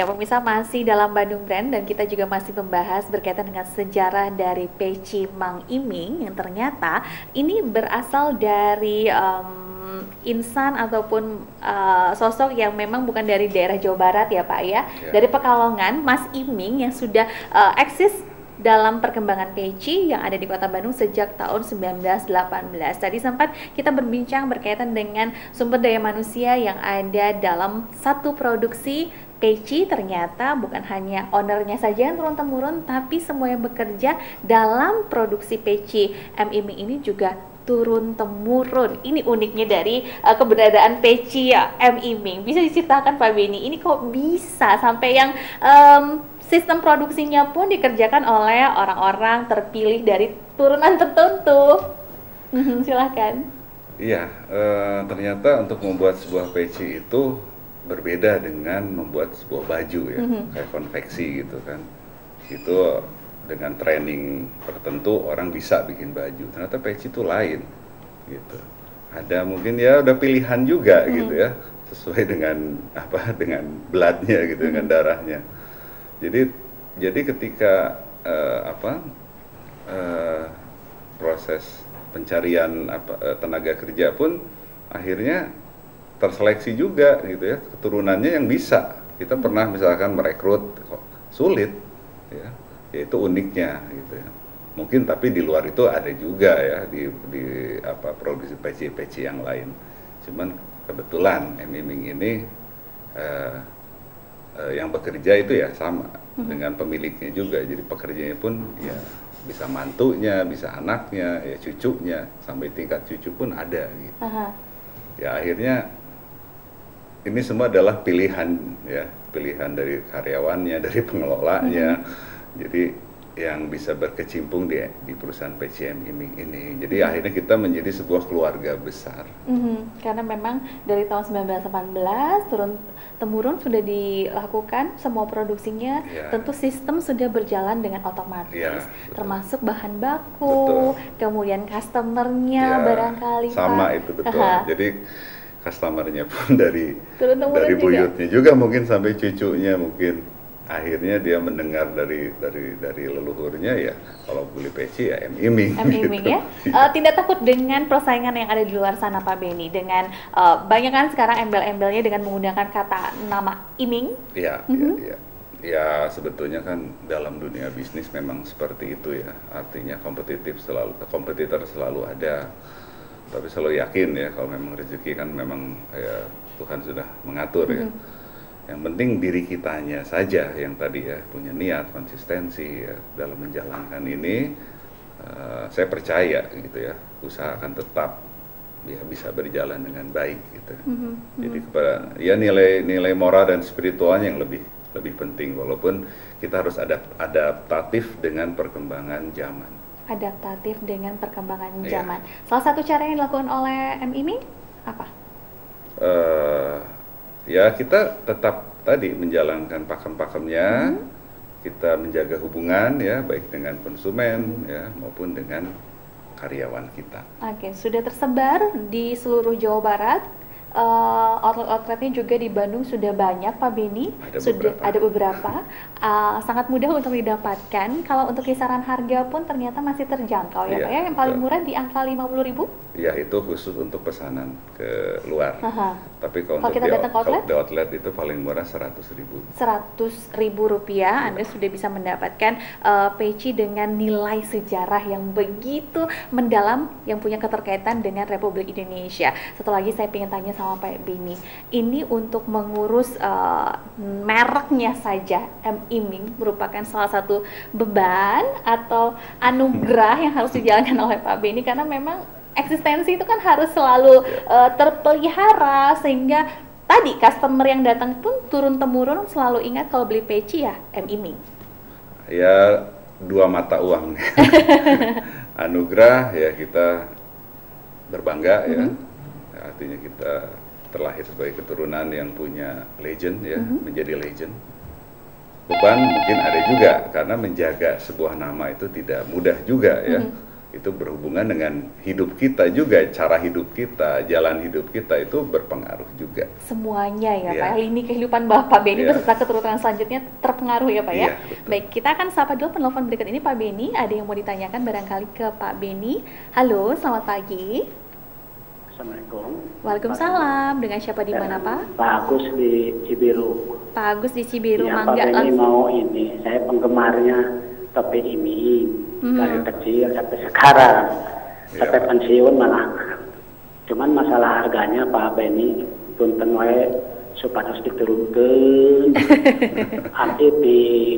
Ya, pemirsa masih dalam Bandung Brand dan kita juga masih membahas berkaitan dengan sejarah dari peci Mang Iming yang ternyata ini berasal dari insan ataupun sosok yang memang bukan dari daerah Jawa Barat ya Pak ya, dari Pekalongan, Mas Iming yang sudah eksis dalam perkembangan peci yang ada di Kota Bandung sejak tahun 1918. Tadi sempat kita berbincang berkaitan dengan sumber daya manusia yang ada dalam satu produksi peci. Ternyata bukan hanya ownernya saja yang turun-temurun, tapi semua yang bekerja dalam produksi peci M. Iming ini juga turun-temurun. Ini uniknya dari keberadaan peci M. Iming. Bisa diceritakan Pak Beni, ini kok bisa sampai yang sistem produksinya pun dikerjakan oleh orang-orang terpilih dari turunan tertentu. Silahkan. Iya, ternyata untuk membuat sebuah peci itu berbeda dengan membuat sebuah baju ya, kayak konveksi gitu kan. Itu dengan training tertentu orang bisa bikin baju. Ternyata peci itu lain gitu. Ada mungkin ya udah pilihan juga gitu ya, sesuai dengan dengan bloodnya gitu, dengan darahnya. Jadi ketika proses pencarian tenaga kerja pun akhirnya terseleksi juga gitu ya, keturunannya yang bisa. Kita pernah misalkan merekrut, sulit ya, yaitu uniknya gitu ya. Mungkin tapi di luar itu ada juga ya di produksi peci yang lain. Cuman kebetulan M. Iming ini yang bekerja itu ya sama dengan pemiliknya juga. Jadi pekerjanya pun ya bisa mantunya, bisa anaknya, ya cucunya, sampai tingkat cucu pun ada gitu. Ya akhirnya ini semua adalah pilihan ya, pilihan dari karyawannya, dari pengelolanya. Jadi yang bisa berkecimpung di perusahaan peci M. Iming ini. Jadi akhirnya kita menjadi sebuah keluarga besar. Karena memang dari tahun 1918 turun-temurun sudah dilakukan semua produksinya. Tentu sistem sudah berjalan dengan otomatis, termasuk bahan baku, kemudian customernya barangkali sama itu betul. Jadi customernya pun dari buyutnya juga mungkin sampai cucunya mungkin. Akhirnya dia mendengar dari leluhurnya ya, kalau beli peci ya M. Iming. M. Iming gitu. Ya. Tidak takut dengan persaingan yang ada di luar sana Pak Beni, dengan banyak kan sekarang embel-embelnya dengan menggunakan kata nama Iming? Iya, ya sebetulnya kan dalam dunia bisnis memang seperti itu ya. Artinya kompetitor selalu ada. Tapi selalu yakin ya kalau memang rezeki kan memang ya Tuhan sudah mengatur ya. Yang penting diri kitanya saja yang tadi ya punya niat, konsistensi ya dalam menjalankan ini. Saya percaya gitu ya, usaha akan tetap ya bisa berjalan dengan baik gitu. Jadi kepada ya nilai moral dan spiritualnya yang lebih penting, walaupun kita harus adaptatif dengan perkembangan zaman. Adaptatif dengan perkembangan zaman. Salah satu cara yang dilakukan oleh M. Iming apa? Ya kita tetap tadi menjalankan pakem-pakemnya, kita menjaga hubungan ya baik dengan konsumen ya maupun dengan karyawan kita. Oke, sudah tersebar di seluruh Jawa Barat. Outlet-outletnya juga di Bandung sudah banyak Pak Beni. Ada beberapa. Sangat mudah untuk didapatkan. Kalau untuk kisaran harga pun ternyata masih terjangkau ya Pak ya. Yang paling murah di angka 50.000? Ya itu khusus untuk pesanan ke luar. Tapi kalau kita datang ke outlet? Di outlet itu paling murah 100.000. Rp100.000 Anda sudah bisa mendapatkan peci dengan nilai sejarah yang begitu mendalam, yang punya keterkaitan dengan Republik Indonesia. Satu lagi saya ingin tanya sama Pak Beni, ini untuk mengurus mereknya saja M. Iming merupakan salah satu beban atau anugerah yang harus dijalankan oleh Pak Beni, karena memang eksistensi itu kan harus selalu terpelihara, sehingga tadi customer yang datang pun turun-temurun selalu ingat kalau beli peci ya M. Iming. Ya dua mata uang. Anugerah ya kita berbangga ya. Artinya kita terlahir sebagai keturunan yang punya legend ya, menjadi legend. Beban mungkin ada juga karena menjaga sebuah nama itu tidak mudah juga ya. Itu berhubungan dengan hidup kita juga, cara hidup kita, jalan hidup kita itu berpengaruh juga. juga. Semuanya ya Iya. Pak, lini kehidupan Bapak Beni Iya. beserta keturunan selanjutnya terpengaruh ya Pak ya. Iya, betul. Baik, kita akan sapa dulu penelpon berikut ini Pak Beni. Ada yang mau ditanyakan barangkali ke Pak Beni. Halo, selamat pagi. Assalamualaikum. Waalaikumsalam. Dengan siapa di mana Pak? Pak Agus di Cibiru. Pak Agus di Cibiru, Ya, Pak Mangga Beni langsung. mau ini, saya penggemarnya topi ini dari Mhm. kecil sampai sekarang, Ya, sampai Pak. pensiun malah. Cuman masalah harganya Pak Beni punten wae supados diturunkeun. Abdi di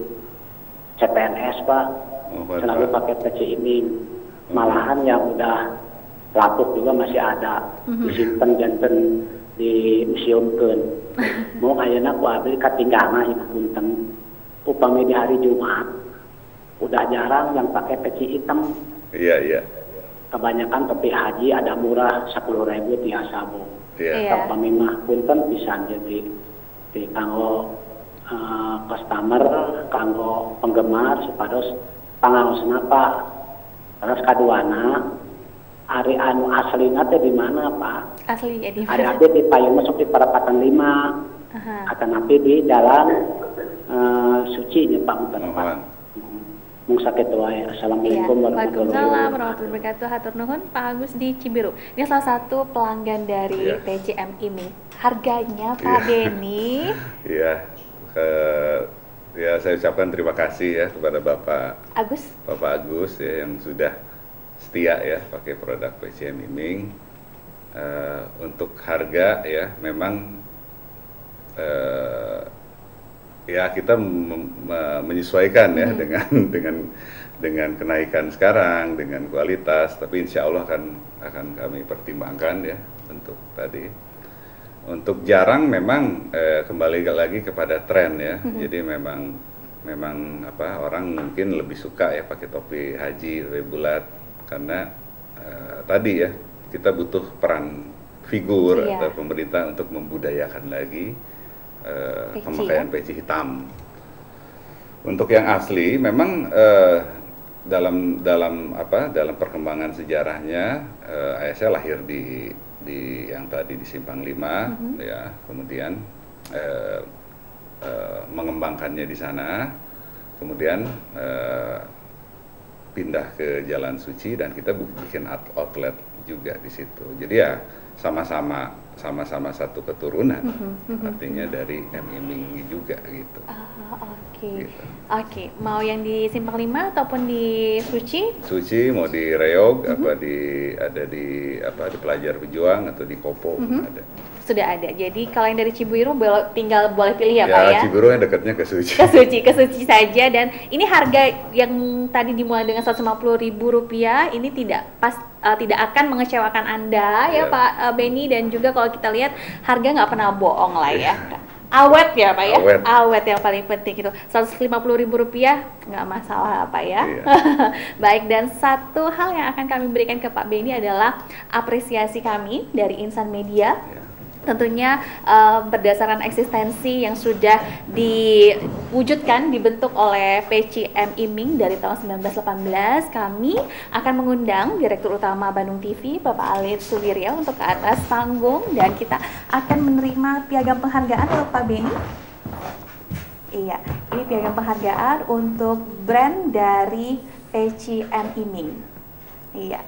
CPNS Pak, Oh, Pak. selalu pakai peci ini. Malahan yang udah lapuk juga masih ada, disimpan janten di museumkeun. Mau ayeuna ku abdi katinggana ieu punten. Upami di hari Jumat udah jarang yang pakai peci hitam. Iya, iya. Kebanyakan topi haji ada murah 10.000 tiasa Bu. Iya. Iya. Upami mah punten pisan jadi di kanggo customer, kanggo penggemar supados pangaosna Pak. Terus kaduana ari anu aslina teh di mana Pak? Asli ya di Ari abdi di payung masuk di perapatan 5. Aha. Kata napi di jalan suci nya Pak mungkin Pak. Mohon. Mung sakitu wae. Iya. Assalamualaikum Waalaikumsalam warahmatullahi wabarakatuh. Hatur nuhun Pak Agus di Cibiru. Ini salah satu pelanggan dari Iya. PCM ini. Harganya Pak Beni. Iya. Ya, saya ucapkan terima kasih ya kepada Bapak Agus ya yang sudah setia ya pakai produk PCM Iming. Untuk harga ya memang ya kita menyesuaikan ya dengan kenaikan sekarang, dengan kualitas, tapi insya Allah akan kami pertimbangkan ya untuk tadi. Untuk jarang memang kembali lagi kepada tren ya. Jadi memang orang mungkin lebih suka ya pakai topi haji, topi bulat karena tadi ya kita butuh peran figur Iya. atau pemerintah untuk membudayakan lagi Peci, pemakaian ya? peci hitam. Untuk yang asli memang dalam perkembangan sejarahnya ayah saya lahir di yang tadi di Simpang 5 ya, kemudian mengembangkannya di sana, kemudian pindah ke Jalan Suci dan kita bikin outlet juga di situ. Jadi ya sama-sama satu keturunan, artinya dari M. Iming juga gitu. Oke. Gitu. Oke, mau yang di Simpang 5 ataupun di Suci? Suci mau di Reog ada di Pelajar Pejuang atau di Kopo ada. Sudah ada. Jadi kalau yang dari Cibiru tinggal boleh pilih ya Pak ya? Cibiru yang dekatnya ke Suci. Ke Suci saja. Dan ini harga yang tadi dimulai dengan Rp150.000 ini tidak akan mengecewakan Anda ya Iya. Pak Beni, dan juga kalau kita lihat harga nggak pernah bohong lah ya. Awet ya Pak ya? Awet. Yang paling penting itu. Rp150.000 nggak masalah Pak ya. Iya. Baik, dan satu hal yang akan kami berikan ke Pak Beni adalah apresiasi kami dari Insan Media. Ya. Tentunya berdasarkan eksistensi yang sudah dibentuk oleh PCM Iming dari tahun 1918, kami akan mengundang Direktur Utama Bandung TV, Bapak Alit Suwirya, untuk ke atas panggung dan kita akan menerima piagam penghargaan untuk Pak Beni. Iya, ini piagam penghargaan untuk brand dari PCM Iming. Iya.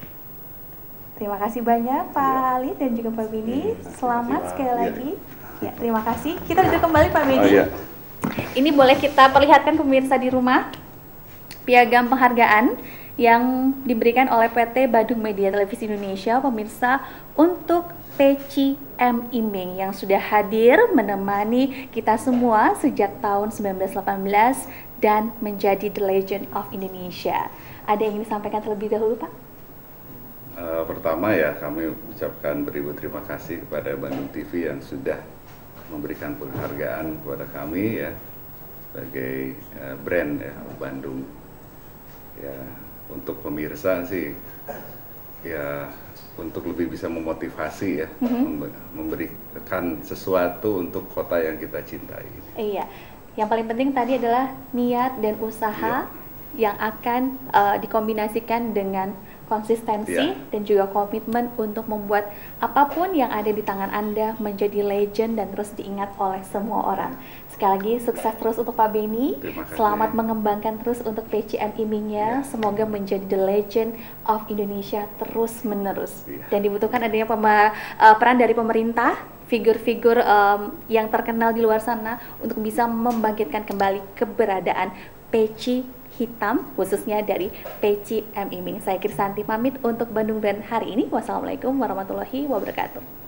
Terima kasih banyak Pak Alit dan juga Pak Beni. Selamat sekali lagi. Ya, terima kasih. Kita duduk kembali Pak Beni. iya. Ini boleh kita perlihatkan pemirsa di rumah piagam penghargaan yang diberikan oleh PT Badung Media Televisi Indonesia, pemirsa, untuk PCM Iming yang sudah hadir menemani kita semua sejak tahun 1918 dan menjadi The Legend of Indonesia. Ada yang ingin disampaikan terlebih dahulu Pak? Pertama ya kami ucapkan beribu terima kasih kepada Bandung TV yang sudah memberikan penghargaan kepada kami ya sebagai brand ya Bandung. Ya untuk pemirsa sih ya untuk lebih bisa memotivasi ya memberikan sesuatu untuk kota yang kita cintai. Iya, yang paling penting tadi adalah niat dan usaha yang akan dikombinasikan dengan konsistensi dan juga komitmen untuk membuat apapun yang ada di tangan Anda menjadi legend dan terus diingat oleh semua orang. Sekali lagi sukses terus untuk Pak Beni. Selamat mengembangkan terus untuk PCM Iming-nya. Semoga menjadi the legend of Indonesia terus menerus. Dan dibutuhkan adanya peran dari pemerintah, figur-figur yang terkenal di luar sana untuk bisa membangkitkan kembali keberadaan peci hitam, khususnya dari peci M Iming. Saya Krisanti pamit untuk Bandung Brand hari ini. Wassalamualaikum warahmatullahi wabarakatuh.